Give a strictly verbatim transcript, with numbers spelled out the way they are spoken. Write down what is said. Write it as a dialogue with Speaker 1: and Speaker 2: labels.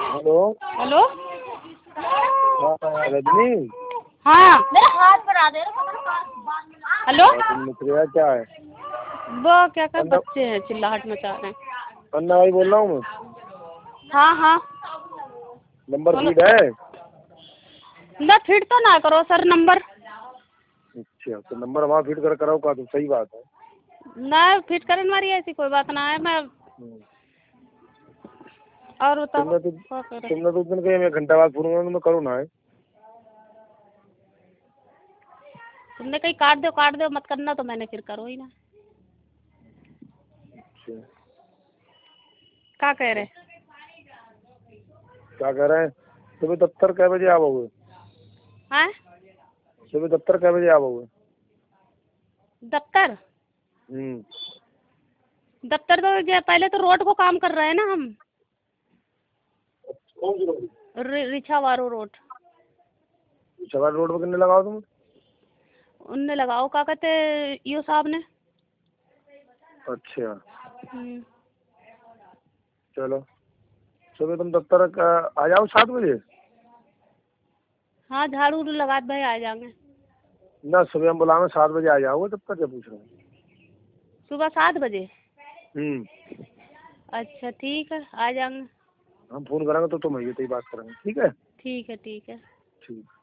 Speaker 1: Hello
Speaker 2: hello.
Speaker 1: हाँ रजनी।
Speaker 2: हाँ मेरे हाथ पर आ दे। हेलो।
Speaker 1: मित्रिया क्या है?
Speaker 2: वो क्या कर
Speaker 1: अन्ना
Speaker 2: बच्चे हैं चिल्लाहट मचा रहे हैं।
Speaker 1: अन्ना भाई बोल रहा हूँ मैं।
Speaker 2: हाँ हाँ
Speaker 1: नंबर फीड है?
Speaker 2: ना फिट तो ना करो सर नंबर।
Speaker 1: अच्छा तो नंबर वहाँ फीड कर कराओ का तो सही बात है
Speaker 2: ना फिट करने वाली ऐसी कोई बात ना है। मैं और बताओ
Speaker 1: तुमने तो
Speaker 2: क्या कर रहे?
Speaker 1: तुमने तो उस दिन कहीं मैं घंटा बाद फोन मैं करूँ ना है।
Speaker 2: तुमने कहीं काट दो काट दो मत करना तो मैंने फिर करो ही ना।
Speaker 1: अच्छा
Speaker 2: क्या कह रहे?
Speaker 1: क्या कह रहे हैं? सुबह दफ्तर कै बजे आओगे?
Speaker 2: हैं?
Speaker 1: सुबह दफ्तर कै बजे आओगे?
Speaker 2: दफ्तर
Speaker 1: हम्म
Speaker 2: दफ्तर तो ये पहले तो रोड को काम कर रहे हैं ना हम।
Speaker 1: कौन सी रोड?
Speaker 2: रि- रिछा वारो रोड।
Speaker 1: सवाल रोड पर कितने लगाओ तुम?
Speaker 2: उनने लगाओ क्या कहते यो साहब ने।
Speaker 1: अच्छा
Speaker 2: हम्म,
Speaker 1: चलो सुबह तुम दफ्तर का आ जाओ सात बजे।
Speaker 2: हाँ झाड़ू उड़ू लगा भाई आ जाएंगे।
Speaker 1: ना सुबह हम बुलावे सात बजे आ जाओगे दफ्तर क्या पूछ रहे हो?
Speaker 2: सुबह सात बजे।
Speaker 1: हम्म
Speaker 2: अच्छा ठीक है आ जाएंगे।
Speaker 1: हम फोन करेंगे तो तुम ये बात करेंगे ठीक है।
Speaker 2: ठीक है ठीक है।
Speaker 1: ठीक।